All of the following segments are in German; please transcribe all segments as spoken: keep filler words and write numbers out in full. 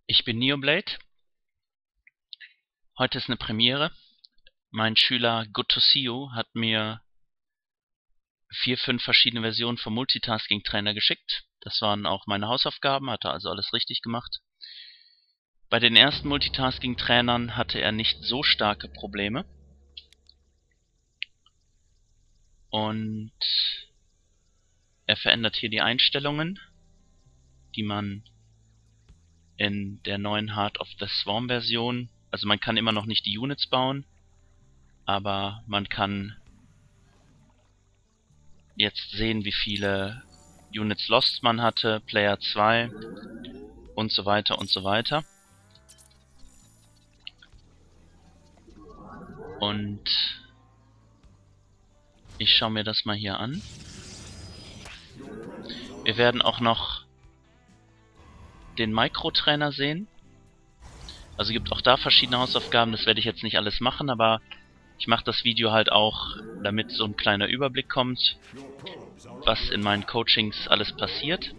Ich bin Neoblade. Heute ist eine Premiere. Mein Schüler Good to See You hat mir vier, fünf verschiedene Versionen vom Multitasking Trainer geschickt. Das waren auch meine Hausaufgaben, hat er also alles richtig gemacht. Bei den ersten Multitasking Trainern hatte er nicht so starke Probleme. Und er verändert hier die Einstellungen, die man in der neuen Heart of the Swarm Version, also man kann immer noch nicht die Units bauen, aber man kann jetzt sehen, wie viele Units Lost man hatte, Player zwei und so weiter und so weiter. Und ich schaue mir das mal hier an. Wir werden auch noch den Micro-Trainer sehen. Also gibt auch da verschiedene Hausaufgaben, das werde ich jetzt nicht alles machen, aber ich mache das Video halt auch, damit so ein kleiner Überblick kommt, was in meinen Coachings alles passiert.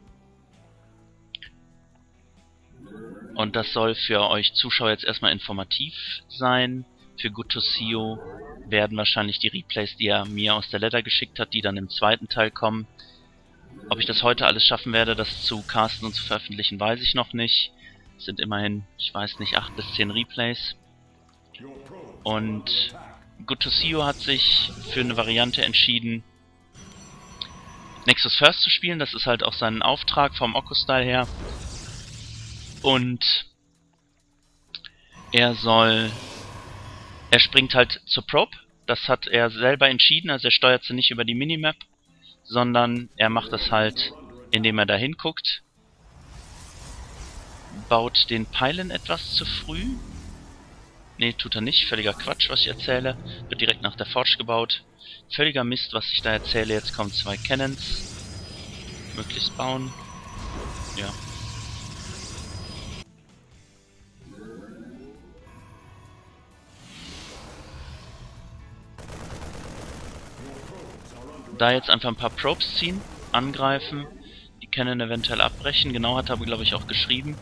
Und das soll für euch Zuschauer jetzt erstmal informativ sein. Für Good to See You werden wahrscheinlich die Replays, die er mir aus der Letter geschickt hat, die dann im zweiten Teil kommen. Ob ich das heute alles schaffen werde, das zu casten und zu veröffentlichen, weiß ich noch nicht. Es sind immerhin, ich weiß nicht, acht bis zehn Replays. Und Good to See You hat sich für eine Variante entschieden, Nexus First zu spielen. Das ist halt auch sein Auftrag vom Okko-Style her. Und er soll... Er springt halt zur Probe. Das hat er selber entschieden, also er steuert sie nicht über die Minimap, sondern er macht das halt, indem er da hinguckt. Baut den Pylon etwas zu früh. Ne, tut er nicht. Völliger Quatsch, was ich erzähle. Wird direkt nach der Forge gebaut. Völliger Mist, was ich da erzähle. Jetzt kommen zwei Cannons. Möglichst bauen. Ja. Da jetzt einfach ein paar Probes ziehen, angreifen, die Cannon eventuell abbrechen. Genau, hat er, glaube ich, auch geschrieben.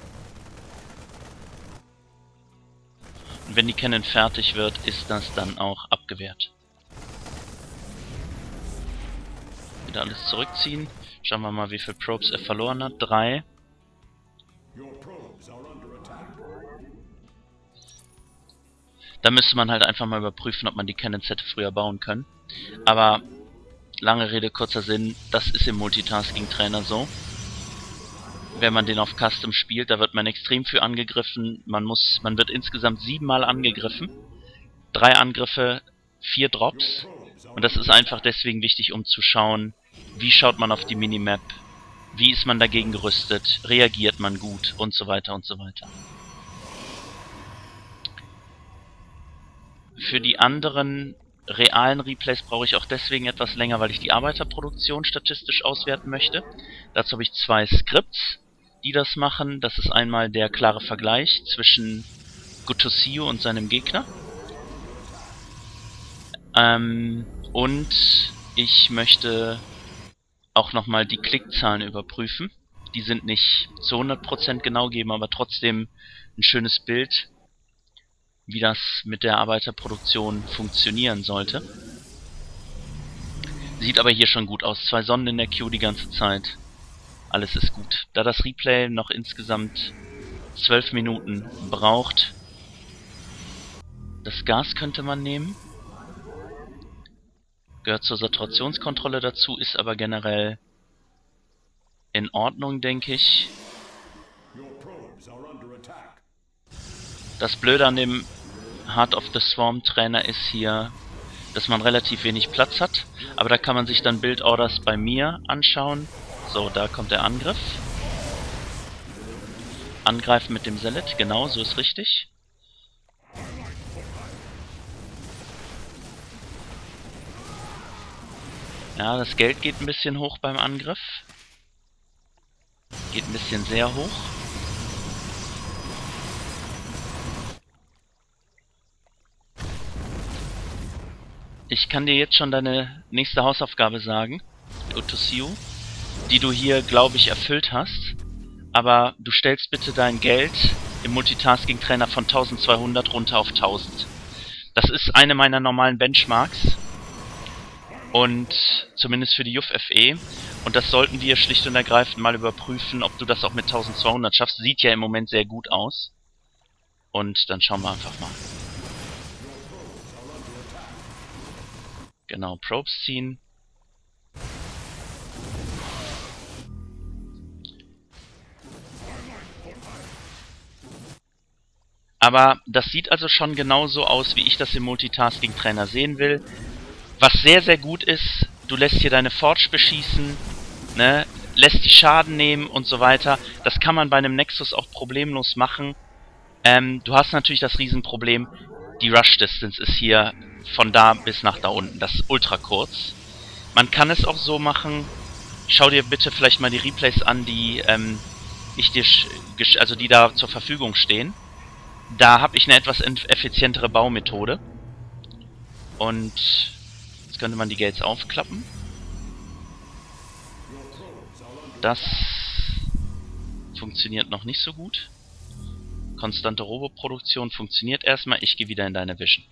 Und wenn die Cannon fertig wird, ist das dann auch abgewehrt. Wieder alles zurückziehen. Schauen wir mal, wie viele Probes er verloren hat. Drei. Da müsste man halt einfach mal überprüfen, ob man die Cannons hätte früher bauen können. Aber lange Rede, kurzer Sinn, das ist im Multitasking-Trainer so. Wenn man den auf Custom spielt, da wird man extrem viel angegriffen. Man muss, man wird insgesamt siebenmal angegriffen. Drei Angriffe, vier Drops. Und das ist einfach deswegen wichtig, um zu schauen, wie schaut man auf die Minimap, wie ist man dagegen gerüstet, reagiert man gut und so weiter und so weiter. Für die anderen realen Replays brauche ich auch deswegen etwas länger, weil ich die Arbeiterproduktion statistisch auswerten möchte. Dazu habe ich zwei Skripts, die das machen. Das ist einmal der klare Vergleich zwischen Good to See You und seinem Gegner. Ähm, und ich möchte auch nochmal die Klickzahlen überprüfen. Die sind nicht zu hundert Prozent genau, geben aber trotzdem ein schönes Bild, wie das mit der Arbeiterproduktion funktionieren sollte. Sieht aber hier schon gut aus. Zwei Sonnen in der Queue die ganze Zeit. Alles ist gut. Da das Replay noch insgesamt zwölf Minuten braucht, das Gas könnte man nehmen. Gehört zur Saturationskontrolle dazu, ist aber generell in Ordnung, denke ich. Das Blöde an dem Heart of the Swarm Trainer ist hier, dass man relativ wenig Platz hat. Aber da kann man sich dann Build Orders bei mir anschauen. So, da kommt der Angriff. Angreifen mit dem Zealot, genau, so ist richtig. Ja, das Geld geht ein bisschen hoch beim Angriff. Geht ein bisschen sehr hoch. Ich kann dir jetzt schon deine nächste Hausaufgabe sagen, Good to See You, die du hier, glaube ich, erfüllt hast. aber du stellst bitte dein Geld im Multitasking-Trainer von eintausendzweihundert runter auf tausend. Das ist eine meiner normalen Benchmarks. Und zumindest für die J U F F E. Und das sollten wir schlicht und ergreifend mal überprüfen, ob du das auch mit eintausendzweihundert schaffst. Sieht ja im Moment sehr gut aus. Und dann schauen wir einfach mal. Genau, Probes ziehen. Aber das sieht also schon genauso aus, wie ich das im Multitasking-Trainer sehen will. Was sehr, sehr gut ist, du lässt hier deine Forge beschießen, ne, lässt die Schaden nehmen und so weiter. Das kann man bei einem Nexus auch problemlos machen. Ähm, du hast natürlich das Riesenproblem, die Rush Distance ist hier von da bis nach da unten. Das ist ultra kurz. Man kann es auch so machen, schau dir bitte vielleicht mal die Replays an, die ähm, ich dir, also die da zur Verfügung stehen. Da habe ich eine etwas effizientere Baumethode. Und jetzt könnte man die Gates aufklappen. Das funktioniert noch nicht so gut. Konstante Roboproduktion funktioniert erstmal. Ich gehe wieder in deine Vision.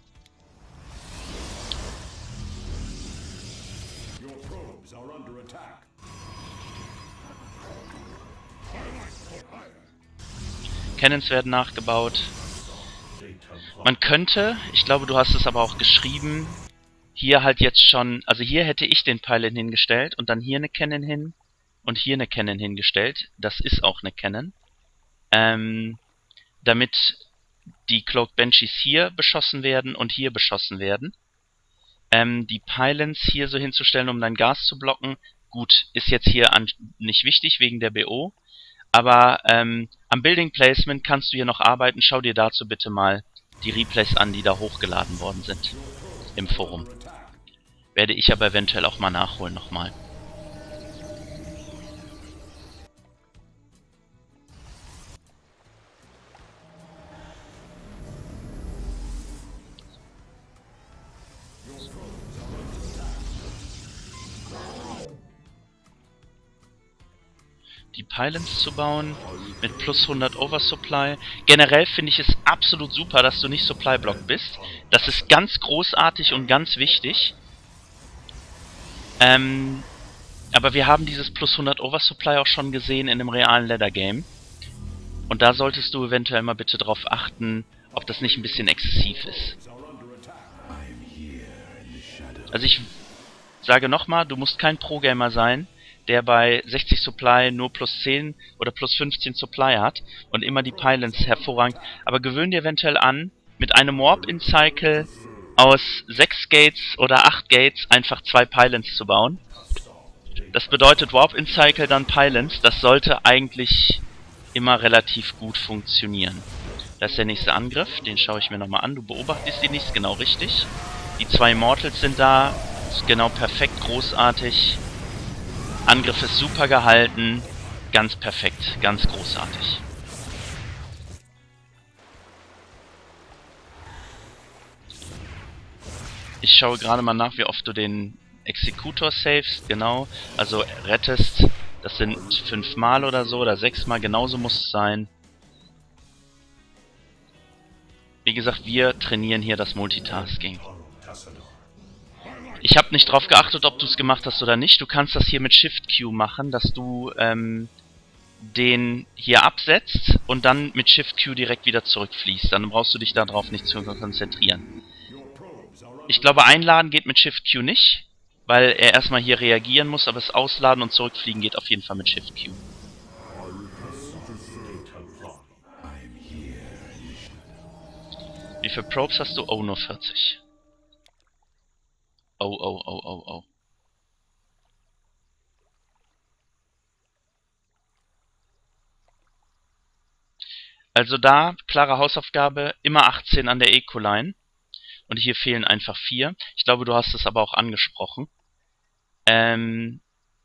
Cannons werden nachgebaut. Man könnte, ich glaube, du hast es aber auch geschrieben, hier halt jetzt schon, also hier hätte ich den Pylon hingestellt und dann hier eine Cannon hin und hier eine Cannon hingestellt. Das ist auch eine Cannon. Ähm, damit die Cloaked Banshees hier beschossen werden und hier beschossen werden. Ähm, die Pylons hier so hinzustellen, um dein Gas zu blocken, gut, ist jetzt hier an, nicht wichtig wegen der B O. Aber ähm, am Building Placement kannst du hier noch arbeiten. Schau dir dazu bitte mal die Replays an, die da hochgeladen worden sind im Forum. Werde ich aber eventuell auch mal nachholen nochmal. Die Pylons zu bauen mit plus hundert Oversupply. Generell finde ich es absolut super, dass du nicht Supply Block bist. Das ist ganz großartig und ganz wichtig. Ähm, aber wir haben dieses plus hundert Oversupply auch schon gesehen in einem realen Ladder Game. Und da solltest du eventuell mal bitte drauf achten, ob das nicht ein bisschen exzessiv ist. Also ich sage nochmal, du musst kein Pro-Gamer sein, der bei sechzig Supply nur plus zehn oder plus fünfzehn Supply hat und immer die Pylons hervorragend. Aber gewöhn dir eventuell an, mit einem Warp-In-Cycle aus sechs Gates oder acht Gates einfach zwei Pylons zu bauen. Das bedeutet Warp-In-Cycle, dann Pylons. Das sollte eigentlich immer relativ gut funktionieren. Das ist der nächste Angriff, den schaue ich mir nochmal an. Du beobachtest ihn nicht, genau richtig. Die zwei Immortals sind da, ist genau perfekt, großartig. Angriff ist super gehalten, ganz perfekt, ganz großartig. Ich schaue gerade mal nach, wie oft du den Executor savest, genau, also rettest. Das sind fünfmal oder so, oder sechsmal, genauso muss es sein. Wie gesagt, wir trainieren hier das Multitasking. Ich habe nicht drauf geachtet, ob du es gemacht hast oder nicht. Du kannst das hier mit Shift-Q machen, dass du ähm, den hier absetzt und dann mit Shift-Q direkt wieder zurückfließt. Dann brauchst du dich darauf nicht zu konzentrieren. Ich glaube, einladen geht mit Shift-Q nicht, weil er erstmal hier reagieren muss, aber das Ausladen und Zurückfliegen geht auf jeden Fall mit Shift-Q. Wie viele Probes hast du? Oh, nur vierzig. Oh, oh, oh, oh, oh. Also da, klare Hausaufgabe, immer achtzehn an der Eco-Line. Und hier fehlen einfach vier. Ich glaube, du hast es aber auch angesprochen. Ähm,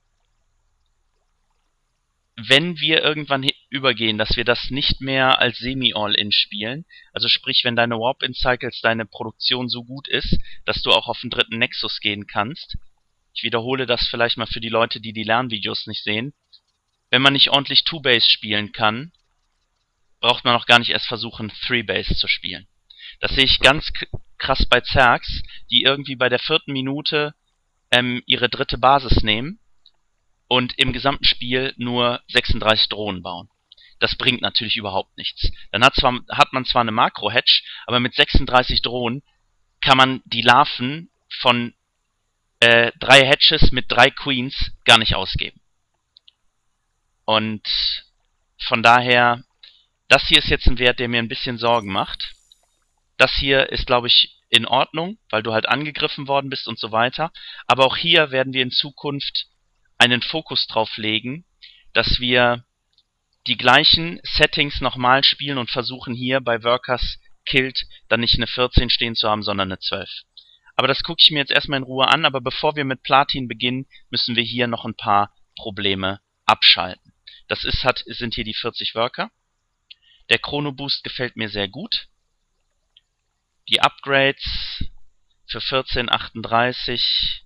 wenn wir irgendwann übergehen, dass wir das nicht mehr als Semi-All-In spielen, also sprich, wenn deine Warp-In-Cycles, deine Produktion so gut ist, dass du auch auf den dritten Nexus gehen kannst. Ich wiederhole das vielleicht mal für die Leute, die die Lernvideos nicht sehen. wenn man nicht ordentlich Two-Base spielen kann, braucht man auch gar nicht erst versuchen, Three-Base zu spielen. Das sehe ich ganz krass bei Zergs, die irgendwie bei der vierten Minute ähm, ihre dritte Basis nehmen und im gesamten Spiel nur sechsunddreißig Drohnen bauen. Das bringt natürlich überhaupt nichts. Dann hat, zwar, hat man zwar eine Makro-Hedge, aber mit sechsunddreißig Drohnen kann man die Larven von äh, drei Hedges mit drei Queens gar nicht ausgeben. Und von daher, das hier ist jetzt ein Wert, der mir ein bisschen Sorgen macht. Das hier ist, glaube ich, in Ordnung, weil du halt angegriffen worden bist und so weiter. Aber auch hier werden wir in Zukunft einen Fokus drauf legen, dass wir die gleichen Settings nochmal spielen und versuchen hier bei Workers Killed dann nicht eine vierzehn stehen zu haben, sondern eine zwölf. Aber das gucke ich mir jetzt erstmal in Ruhe an, aber bevor wir mit Platin beginnen, müssen wir hier noch ein paar Probleme abschalten. Das ist, hat, sind hier die vierzig Worker. Der Chrono Boost gefällt mir sehr gut. Die Upgrades für vierzehn achtunddreißig,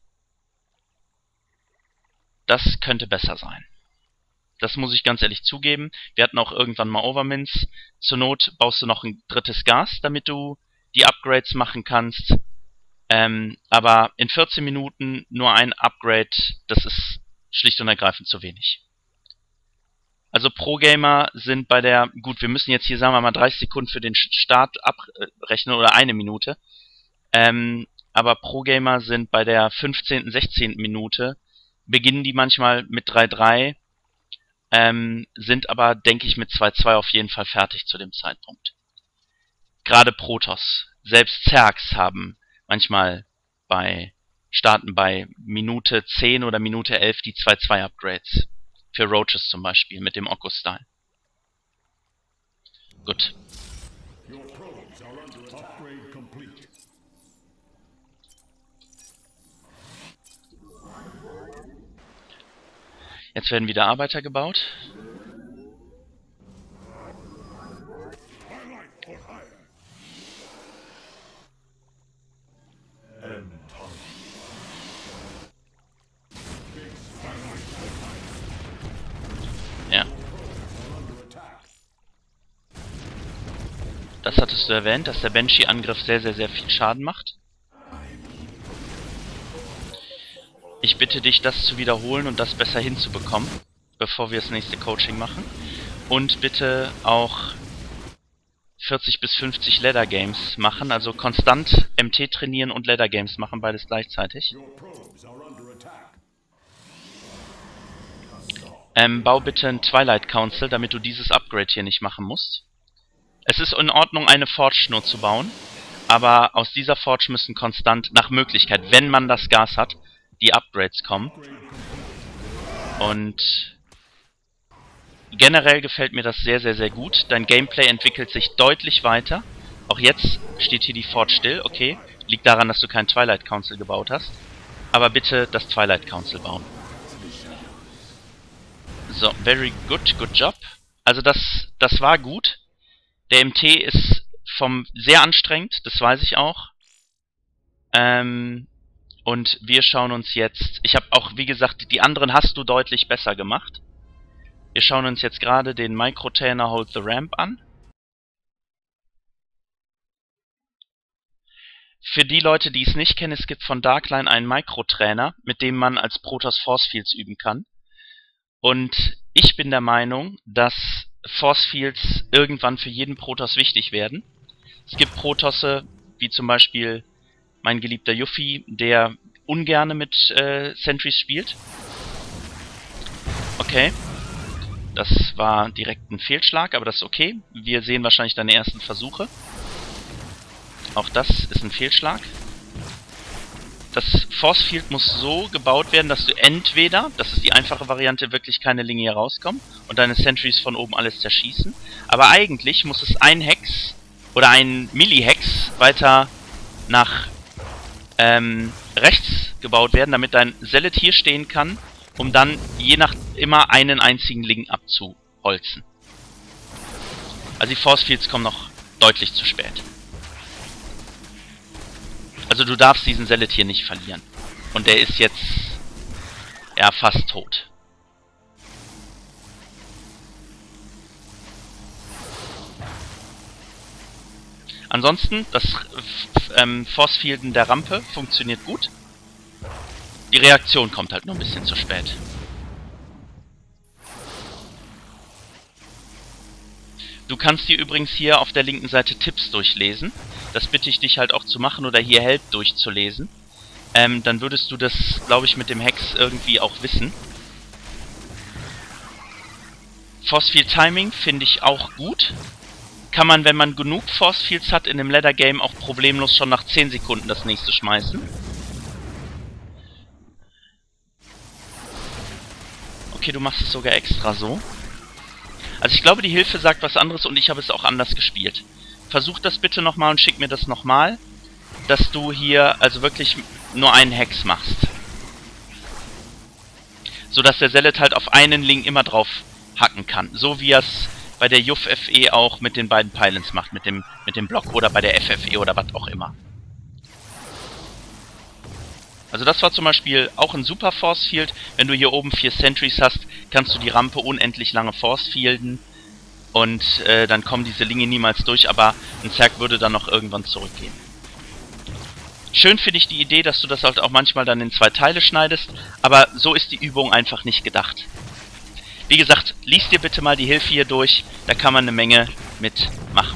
das könnte besser sein. Das muss ich ganz ehrlich zugeben. Wir hatten auch irgendwann mal Overmints. Zur Not baust du noch ein drittes Gas, damit du die Upgrades machen kannst. Ähm, aber in vierzehn Minuten nur ein Upgrade, das ist schlicht und ergreifend zu wenig. Also Pro-Gamer sind bei der, gut, wir müssen jetzt hier, sagen wir mal, dreißig Sekunden für den Start abrechnen oder eine Minute. Ähm, aber Pro-Gamer sind bei der fünfzehnten, sechzehnten Minute, beginnen die manchmal mit drei drei, ähm, sind aber, denke ich, mit zwei zwei auf jeden Fall fertig zu dem Zeitpunkt. Gerade Protoss, selbst Zergs haben manchmal bei, starten bei Minute zehn oder Minute elf die zwei zwei Upgrades. Für Roaches zum Beispiel, mit dem Okko-Style. Gut. Jetzt werden wieder Arbeiter gebaut. Ja. Das hattest du erwähnt, dass der Banshee-Angriff sehr, sehr, sehr viel Schaden macht. Ich bitte dich, das zu wiederholen und das besser hinzubekommen, bevor wir das nächste Coaching machen. Und bitte auch vierzig bis fünfzig Ladder Games machen, also konstant M T trainieren und Ladder Games machen, beides gleichzeitig. Ähm, bau bitte ein Twilight Council, damit du dieses Upgrade hier nicht machen musst. Es ist in Ordnung, eine Forge nur zu bauen, aber aus dieser Forge müssen konstant, nach Möglichkeit, wenn man das Gas hat, die Upgrades kommen. Und generell gefällt mir das sehr, sehr, sehr gut. Dein Gameplay entwickelt sich deutlich weiter. Auch jetzt steht hier die Forge still, okay. Liegt daran, dass du kein Twilight Council gebaut hast. Aber bitte das Twilight Council bauen. So, very good, good job. Also das, das war gut. Der M T ist vom sehr anstrengend, das weiß ich auch. Ähm, und wir schauen uns jetzt, ich habe auch, wie gesagt, die anderen hast du deutlich besser gemacht. Wir schauen uns jetzt gerade den Microtainer Hold the Ramp an. Für die Leute, die es nicht kennen, es gibt von Darkline einen Microtrainer, mit dem man als Protoss Force Fields üben kann. Und ich bin der Meinung, dass Force Fields irgendwann für jeden Protoss wichtig werden. Es gibt Protosse, wie zum Beispiel mein geliebter Yuffie, der ungerne mit äh, Sentries spielt. Okay. Das war direkt ein Fehlschlag, aber das ist okay. Wir sehen wahrscheinlich deine ersten Versuche. Auch das ist ein Fehlschlag. Das Force Field muss so gebaut werden, dass du entweder, das ist die einfache Variante, wirklich keine Linie rauskommen und deine Sentries von oben alles zerschießen. Aber eigentlich muss es ein Hex oder ein Milli-Hex weiter nach ähm, rechts gebaut werden, damit dein Zealot hier stehen kann, um dann je nach immer einen einzigen Link abzuholzen. Also die Force Fields kommen noch deutlich zu spät. Also du darfst diesen Zealot hier nicht verlieren. Und der ist jetzt ja fast tot. Ansonsten, das ähm, Force-Fielden der Rampe funktioniert gut. Die Reaktion kommt halt nur ein bisschen zu spät. Du kannst dir übrigens hier auf der linken Seite Tipps durchlesen. Das bitte ich dich halt auch zu machen oder hier Help durchzulesen. Ähm, dann würdest du das, glaube ich, mit dem Hex irgendwie auch wissen. Force Field Timing finde ich auch gut. Kann man, wenn man genug Force Fields hat, in einem Ladder Game auch problemlos schon nach zehn Sekunden das nächste schmeißen. Okay, du machst es sogar extra so. Also ich glaube, die Hilfe sagt was anderes und ich habe es auch anders gespielt. Versuch das bitte nochmal und schick mir das nochmal, dass du hier also wirklich nur einen Hex machst. So dass der Zealot halt auf einen Link immer drauf hacken kann. So wie er es bei der J U F F E auch mit den beiden Pylons macht, mit dem, mit dem Block oder bei der F F E oder was auch immer. Also das war zum Beispiel auch ein super Force Field. Wenn du hier oben vier Sentries hast, kannst du die Rampe unendlich lange Force Fielden. Und äh, dann kommen diese Linge niemals durch, aber ein Zerg würde dann noch irgendwann zurückgehen. Schön finde ich die Idee, dass du das halt auch manchmal dann in zwei Teile schneidest, aber so ist die Übung einfach nicht gedacht. Wie gesagt, lies dir bitte mal die Hilfe hier durch, da kann man eine Menge mitmachen.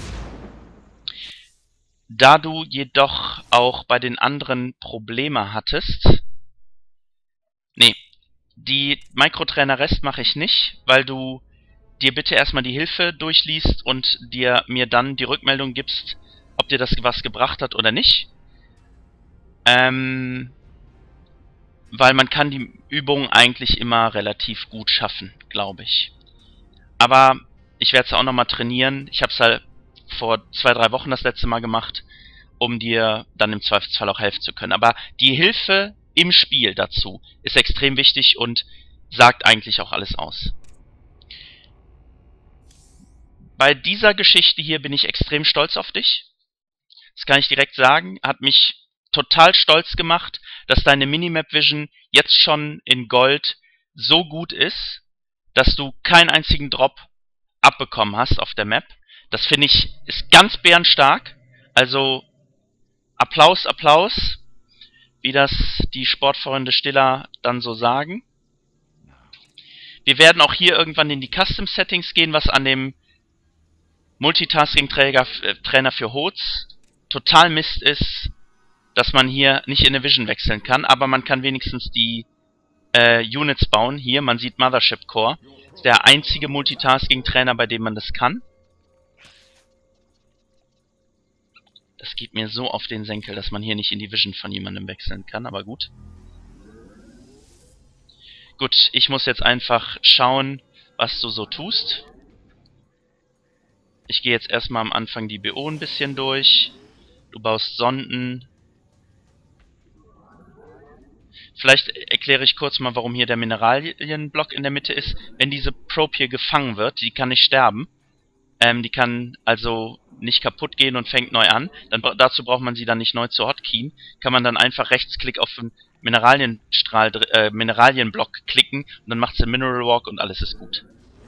Da du jedoch auch bei den anderen Probleme hattest... Nee, die Microtrainer-Rest mache ich nicht, weil du dir bitte erstmal die Hilfe durchliest und dir mir dann die Rückmeldung gibst, ob dir das was gebracht hat oder nicht. Ähm... Weil man kann die Übung eigentlich immer relativ gut schaffen, glaube ich. Aber ich werde es auch nochmal trainieren. Ich habe es halt vor zwei, drei Wochen das letzte Mal gemacht, um dir dann im Zweifelsfall auch helfen zu können. Aber die Hilfe im Spiel dazu ist extrem wichtig und sagt eigentlich auch alles aus. Bei dieser Geschichte hier bin ich extrem stolz auf dich. Das kann ich direkt sagen. Hat mich total stolz gemacht, dass deine Minimap Vision jetzt schon in Gold so gut ist, dass du keinen einzigen Drop abbekommen hast auf der Map. Das finde ich ist ganz bärenstark. Also Applaus, Applaus, wie das die Sportfreunde Stiller dann so sagen. Wir werden auch hier irgendwann in die Custom Settings gehen, was an dem Multitasking-Trainer für H O Ts total Mist ist, dass man hier nicht in eine Vision wechseln kann, aber man kann wenigstens die äh, Units bauen. Hier, man sieht Mothership Core. Ist der einzige Multitasking-Trainer, bei dem man das kann. Das geht mir so auf den Senkel, dass man hier nicht in die Vision von jemandem wechseln kann, aber gut. Gut, ich muss jetzt einfach schauen, was du so tust. Ich gehe jetzt erstmal am Anfang die B O ein bisschen durch. Du baust Sonden. Vielleicht erkläre ich kurz mal, warum hier der Mineralienblock in der Mitte ist. Wenn diese Probe hier gefangen wird, die kann nicht sterben. Ähm, die kann also nicht kaputt gehen und fängt neu an. Dann, dazu braucht man sie dann nicht neu zu hotkeyen. Kann man dann einfach Rechtsklick auf den Mineralienstrahl, äh, Mineralienblock klicken und dann macht sie Mineral Walk und alles ist gut.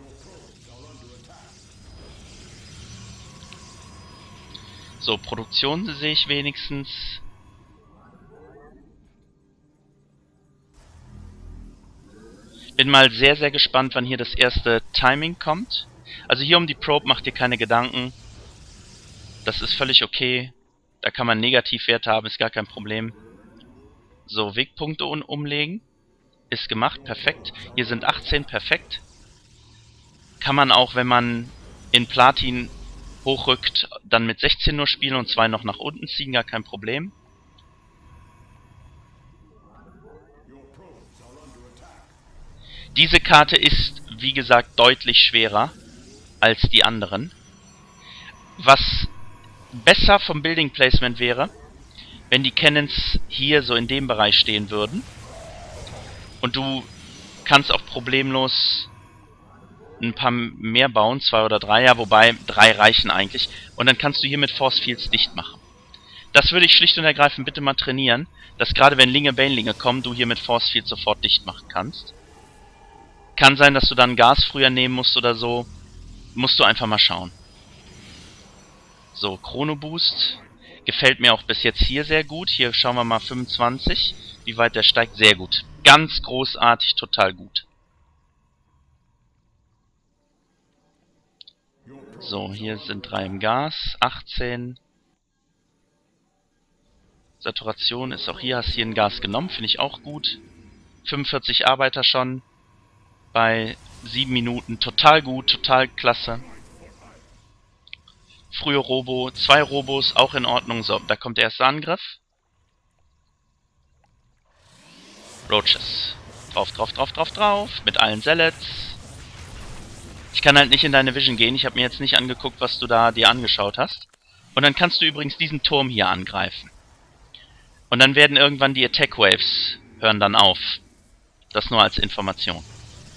So, Produktion sehe ich wenigstens. Bin mal sehr, sehr gespannt, wann hier das erste Timing kommt. Also hier um die Probe macht ihr keine Gedanken. Das ist völlig okay. Da kann man Negativwerte haben, ist gar kein Problem. So, Wegpunkte umlegen. Ist gemacht, perfekt. Hier sind achtzehn, perfekt. Kann man auch, wenn man in Platin hochrückt, dann mit sechzehn nur spielen und zwei noch nach unten ziehen, gar kein Problem. Diese Karte ist, wie gesagt, deutlich schwerer als die anderen. Was besser vom Building Placement wäre, wenn die Cannons hier so in dem Bereich stehen würden. Und du kannst auch problemlos ein paar mehr bauen, zwei oder drei, ja, wobei drei reichen eigentlich. Und dann kannst du hier mit Force Fields dicht machen. Das würde ich schlicht und ergreifend bitte mal trainieren, dass gerade wenn Linge, Banelinge kommen, du hier mit Force Fields sofort dicht machen kannst. Kann sein, dass du dann Gas früher nehmen musst oder so. Musst du einfach mal schauen. So, Chrono Boost. Gefällt mir auch bis jetzt hier sehr gut. Hier schauen wir mal fünfundzwanzig. Wie weit der steigt. Sehr gut. Ganz großartig, total gut. So, hier sind drei im Gas. achtzehn. Saturation ist auch hier. Hast hier ein Gas genommen. Finde ich auch gut. fünfundvierzig Arbeiter schon. Bei sieben Minuten. Total gut. Total klasse. Frühe Robo. Zwei Robos. Auch in Ordnung. So, da kommt der erste Angriff. Roaches. Drauf, drauf, drauf, drauf, drauf. Mit allen Zealots. Ich kann halt nicht in deine Vision gehen. Ich habe mir jetzt nicht angeguckt, was du da dir angeschaut hast. Und dann kannst du übrigens diesen Turm hier angreifen. Und dann werden irgendwann die Attack Waves hören dann auf. Das nur als Information.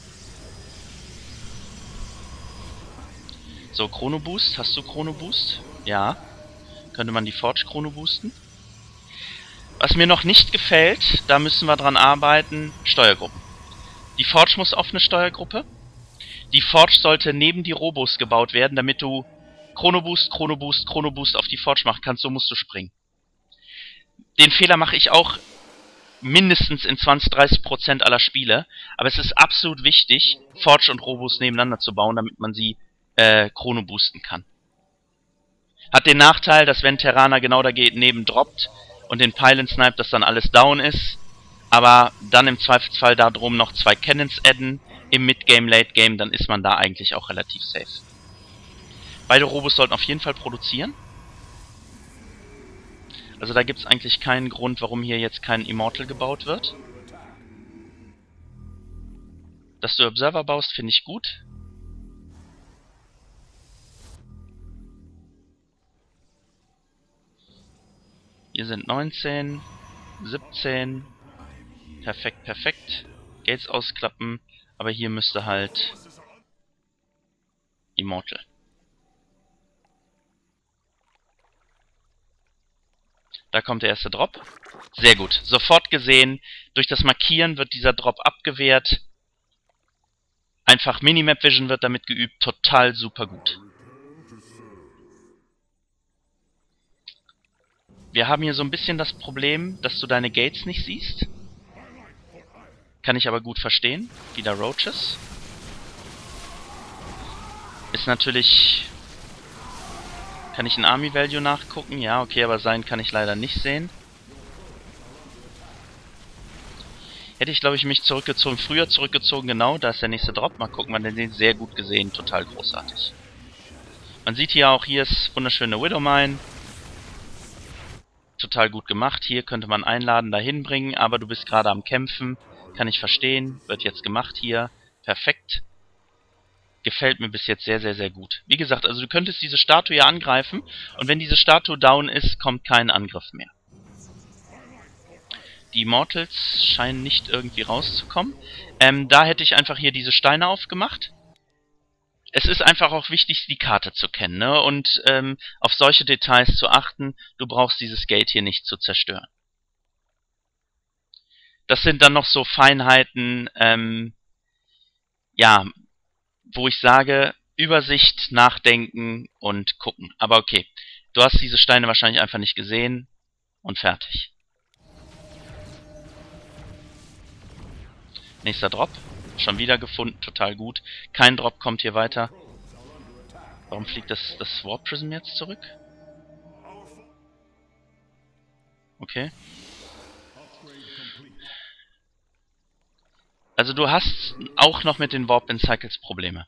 So, Chrono Boost. Hast du Chrono Boost? Ja. Könnte man die Forge Chrono boosten? Was mir noch nicht gefällt, da müssen wir dran arbeiten, Steuergruppen. Die Forge muss offene Steuergruppe. Die Forge sollte neben die Robos gebaut werden, damit du Chrono Boost, Chrono Boost, Chrono Boost auf die Forge machen kannst, so musst du springen. Den Fehler mache ich auch mindestens in zwanzig, dreißig Prozent aller Spiele, aber es ist absolut wichtig, Forge und Robos nebeneinander zu bauen, damit man sie äh, Chrono boosten kann. Hat den Nachteil, dass wenn Terraner genau daneben droppt und den Pylon sniped, dass dann alles down ist, aber dann im Zweifelsfall darum noch zwei Cannons adden, im Mid-Game, Late-Game, dann ist man da eigentlich auch relativ safe. Beide Robos sollten auf jeden Fall produzieren. Also da gibt es eigentlich keinen Grund, warum hier jetzt kein Immortal gebaut wird. Dass du Observer baust, finde ich gut. Hier sind neunzehn, siebzehn. Perfekt, perfekt. Gates ausklappen. Aber hier müsste halt Immortal. Da kommt der erste Drop. Sehr gut. Sofort gesehen. Durch das Markieren wird dieser Drop abgewehrt. Einfach Minimap Vision wird damit geübt. Total super gut. Wir haben hier so ein bisschen das Problem, dass du deine Gates nicht siehst. Kann ich aber gut verstehen. Wieder Roaches. Ist natürlich... Kann ich ein Army Value nachgucken? Ja, okay, aber sein kann ich leider nicht sehen. Hätte ich, glaube ich, mich zurückgezogen, früher zurückgezogen, genau, da ist der nächste Drop. Mal gucken, man hat den sehr gut gesehen, total großartig. Man sieht hier auch, hier ist wunderschöne Widowmine. Total gut gemacht. Hier könnte man einladen, dahin bringen, aber du bist gerade am Kämpfen. Kann ich verstehen. Wird jetzt gemacht hier. Perfekt. Gefällt mir bis jetzt sehr, sehr, sehr gut. Wie gesagt, also du könntest diese Statue hier angreifen und wenn diese Statue down ist, kommt kein Angriff mehr. Die Immortals scheinen nicht irgendwie rauszukommen. Ähm, da hätte ich einfach hier diese Steine aufgemacht. Es ist einfach auch wichtig, die Karte zu kennen, ne? Und ähm, auf solche Details zu achten. Du brauchst dieses Gate hier nicht zu zerstören. Das sind dann noch so Feinheiten, ähm, ja, wo ich sage, Übersicht, nachdenken und gucken. Aber okay, du hast diese Steine wahrscheinlich einfach nicht gesehen und fertig. Nächster Drop. Schon wieder gefunden, total gut. Kein Drop kommt hier weiter. Warum fliegt das, das Warp Prism jetzt zurück? Okay. Also du hast auch noch mit den Warp in Cycles Probleme.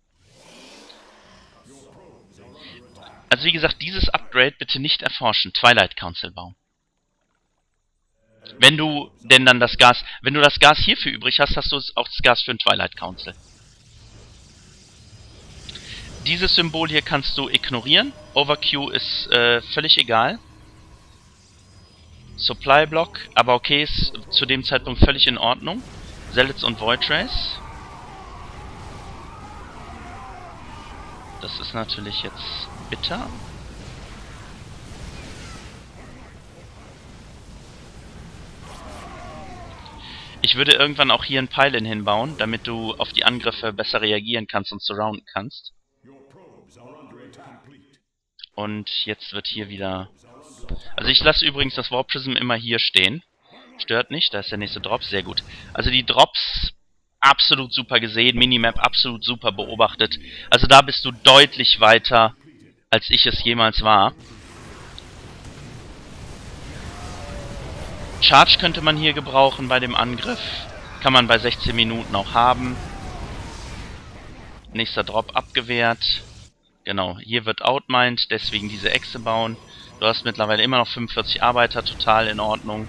Also wie gesagt, dieses Upgrade bitte nicht erforschen. Twilight Council bauen. Wenn du denn dann das Gas... Wenn du das Gas hierfür übrig hast, hast du auch das Gas für den Twilight Council. Dieses Symbol hier kannst du ignorieren. Overqueue ist äh, völlig egal. Supply Block, aber okay, ist zu dem Zeitpunkt völlig in Ordnung. Zealots und Void Rays. Das ist natürlich jetzt bitter. Ich würde irgendwann auch hier einen Pylon hinbauen, damit du auf die Angriffe besser reagieren kannst und surrounden kannst. Und jetzt wird hier wieder... Also ich lasse übrigens das Warp Prism immer hier stehen. Stört nicht, da ist der nächste Drop, sehr gut. Also die Drops absolut super gesehen, Minimap absolut super beobachtet. Also da bist du deutlich weiter, als ich es jemals war. Charge könnte man hier gebrauchen bei dem Angriff. Kann man bei sechzehn Minuten auch haben. Nächster Drop abgewehrt. Genau, hier wird outmined, deswegen diese Echse bauen. Du hast mittlerweile immer noch fünfundvierzig Arbeiter, total in Ordnung.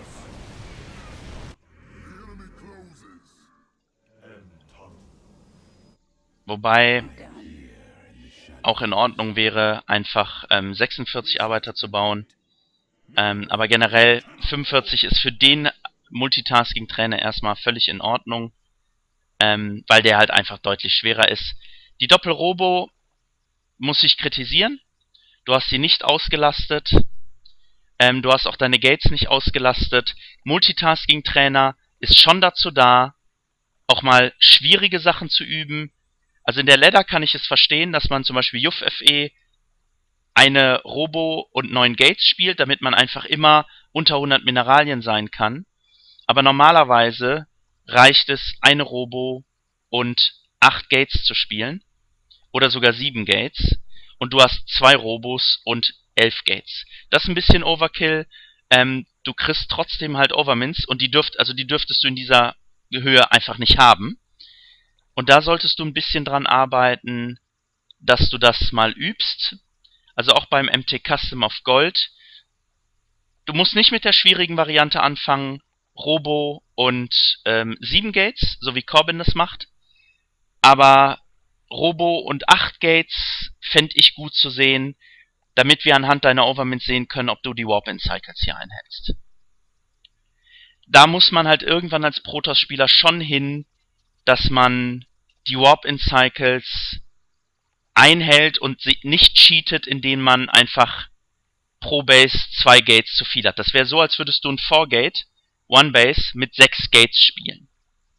Wobei auch in Ordnung wäre, einfach ähm, sechsundvierzig Arbeiter zu bauen. Ähm, aber generell fünfundvierzig ist für den Multitasking-Trainer erstmal völlig in Ordnung, ähm, weil der halt einfach deutlich schwerer ist. Die Doppel-Robo muss ich kritisieren. Du hast sie nicht ausgelastet. Ähm, du hast auch deine Gates nicht ausgelastet. Multitasking-Trainer ist schon dazu da, auch mal schwierige Sachen zu üben. Also in der Ladder kann ich es verstehen, dass man zum Beispiel J U F F E eine Robo und neun Gates spielt, damit man einfach immer unter hundert Mineralien sein kann. Aber normalerweise reicht es, eine Robo und acht Gates zu spielen. Oder sogar sieben Gates. Und du hast zwei Robos und elf Gates. Das ist ein bisschen Overkill. Ähm, du kriegst trotzdem halt Overmints und die dürft, also die dürftest du in dieser Höhe einfach nicht haben. Und da solltest du ein bisschen dran arbeiten, dass du das mal übst. Also auch beim M T Custom of Gold. Du musst nicht mit der schwierigen Variante anfangen, Robo und ähm, sieben Gates, so wie Corbin das macht. Aber Robo und acht Gates fände ich gut zu sehen, damit wir anhand deiner Overmints sehen können, ob du die Warp-In-Cycles hier einhältst. Da muss man halt irgendwann als Protoss-Spieler schon hin, dass man die Warp-In-Cycles einhält und sie nicht cheatet, indem man einfach pro Base zwei Gates zu viel hat. Das wäre so, als würdest du ein vier Gate, One Base mit sechs Gates spielen.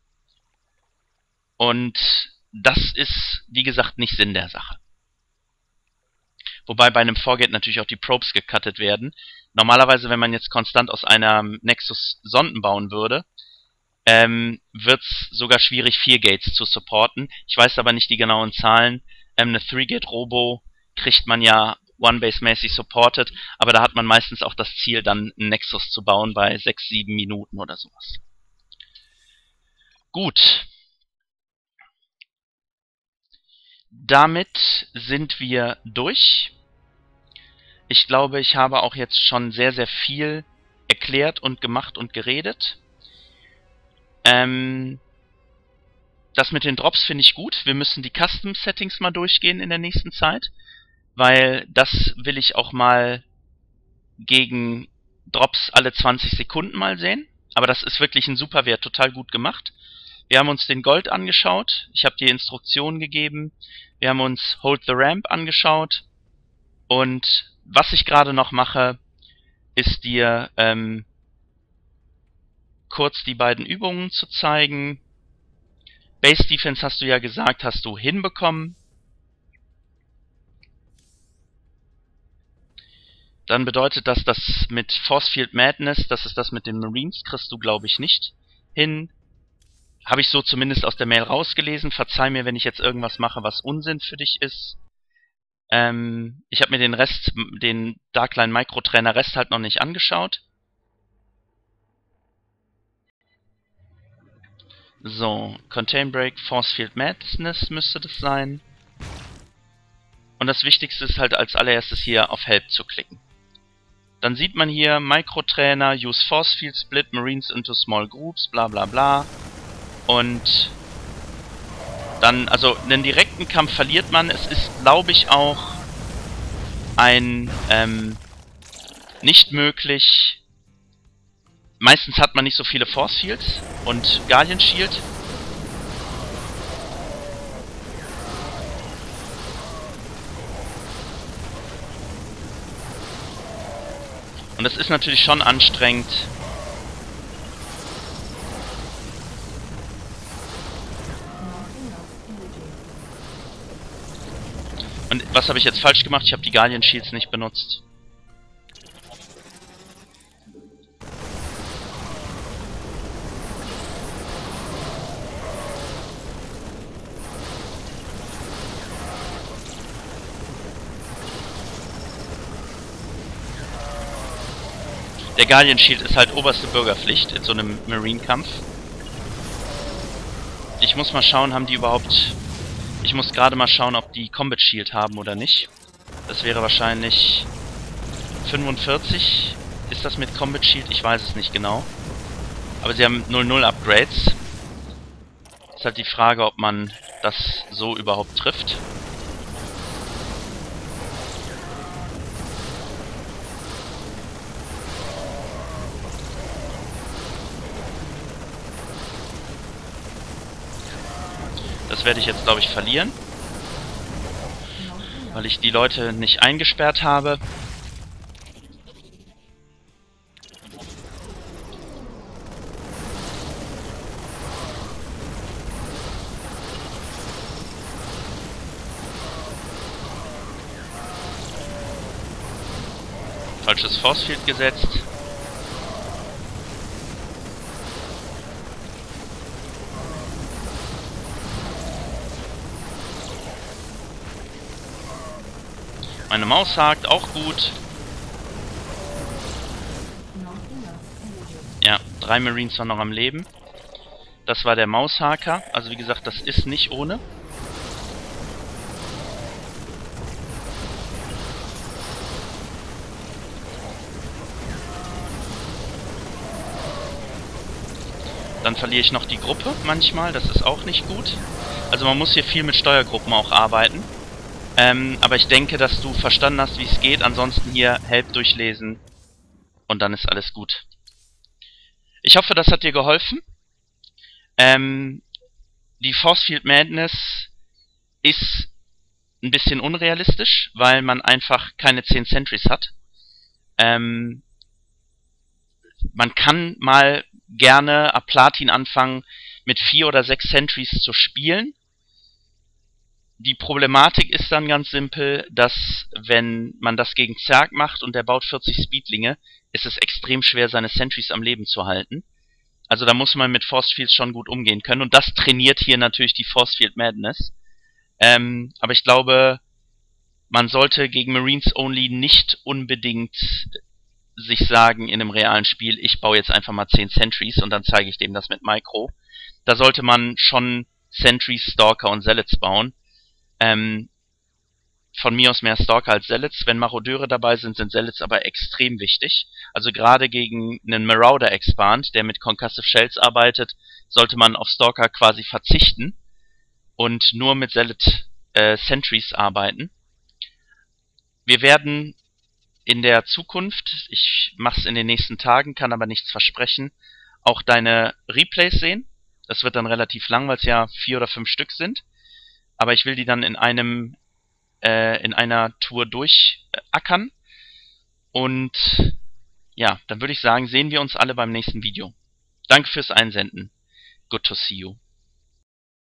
Und das ist, wie gesagt, nicht Sinn der Sache. Wobei bei einem vier Gate natürlich auch die Probes gecuttet werden. Normalerweise, wenn man jetzt konstant aus einer Nexus Sonden bauen würde, ähm, wird es sogar schwierig, vier Gates zu supporten. Ich weiß aber nicht die genauen Zahlen. Ähm, eine drei Gate Robo kriegt man ja One-Base-mäßig supported, aber da hat man meistens auch das Ziel, dann einen Nexus zu bauen bei sechs, sieben Minuten oder sowas. Gut. Damit sind wir durch. Ich glaube, ich habe auch jetzt schon sehr, sehr viel erklärt und gemacht und geredet. Ähm, das mit den Drops finde ich gut. Wir müssen die Custom-Settings mal durchgehen in der nächsten Zeit, weil das will ich auch mal gegen Drops alle zwanzig Sekunden mal sehen. Aber das ist wirklich ein super Wert, total gut gemacht. Wir haben uns den Gold angeschaut. Ich habe dir Instruktionen gegeben. Wir haben uns Hold the Ramp angeschaut. Und was ich gerade noch mache, ist dir ähm, kurz die beiden Übungen zu zeigen. Base Defense hast du ja gesagt, hast du hinbekommen. Dann bedeutet das, das mit Force Field Madness, das ist das mit den Marines, kriegst du, glaube ich, nicht hin. Habe ich so zumindest aus der Mail rausgelesen. Verzeih mir, wenn ich jetzt irgendwas mache, was Unsinn für dich ist. Ähm, ich habe mir den Rest, den Darkline Micro-Trainer Rest halt noch nicht angeschaut. So, Contain Break, Force Field Madness müsste das sein. Und das Wichtigste ist halt als allererstes hier auf Help zu klicken. Dann sieht man hier Micro-Trainer, Use Force Field Split Marines into Small Groups, bla bla bla. Und dann, also einen direkten Kampf verliert man. Es ist, glaube ich, auch ein ähm, nicht möglich. Meistens hat man nicht so viele Force Fields und Guardian Shield. Und das ist natürlich schon anstrengend. Und Was habe ich jetzt falsch gemacht? Ich habe die Guardian Shields nicht benutzt. Der Guardian Shield ist halt oberste Bürgerpflicht in so einem Marine-Kampf. Ich muss mal schauen, haben die überhaupt... Ich muss gerade mal schauen, ob die Combat Shield haben oder nicht. Das wäre wahrscheinlich fünfundvierzig. Ist das mit Combat Shield? Ich weiß es nicht genau. Aber sie haben null null Upgrades. Ist halt die Frage, ob man das so überhaupt trifft. Das werde ich jetzt, glaube ich, verlieren. Weil ich die Leute nicht eingesperrt habe. Falsches Force Field gesetzt. Meine Maus hakt, auch gut. Ja, drei Marines waren noch am Leben. Das war der Maushaker. Also wie gesagt, das ist nicht ohne. Dann verliere ich noch die Gruppe manchmal. Das ist auch nicht gut. Also man muss hier viel mit Steuergruppen auch arbeiten. Ähm, aber ich denke, dass du verstanden hast, wie es geht. Ansonsten hier Help durchlesen und dann ist alles gut. Ich hoffe, das hat dir geholfen. Ähm, die Force Field Madness ist ein bisschen unrealistisch, weil man einfach keine zehn Sentries hat. Ähm, man kann mal gerne ab Platin anfangen, mit vier oder sechs Sentries zu spielen. Die Problematik ist dann ganz simpel, dass wenn man das gegen Zerg macht und der baut vierzig Speedlinge, ist es extrem schwer, seine Sentries am Leben zu halten. Also da muss man mit Force Fields schon gut umgehen können. Und das trainiert hier natürlich die Force Field Madness. Ähm, aber ich glaube, man sollte gegen Marines Only nicht unbedingt sich sagen in einem realen Spiel, ich baue jetzt einfach mal zehn Sentries und dann zeige ich dem das mit Micro. Da sollte man schon Sentries, Stalker und Zealots bauen. Ähm, von mir aus mehr Stalker als Zealots. Wenn Marodeure dabei sind, sind Zealots aber extrem wichtig. Also gerade gegen einen Marauder-Expand, der mit Concussive Shells arbeitet, sollte man auf Stalker quasi verzichten und nur mit Zealot äh, Sentries arbeiten. Wir werden in der Zukunft, ich mache es in den nächsten Tagen, kann aber nichts versprechen, auch deine Replays sehen. Das wird dann relativ lang, weil es ja vier oder fünf Stück sind. Aber ich will die dann in einem äh, in einer Tour durchackern. Und ja, dann würde ich sagen, sehen wir uns alle beim nächsten Video. Danke fürs Einsenden. Good to see you.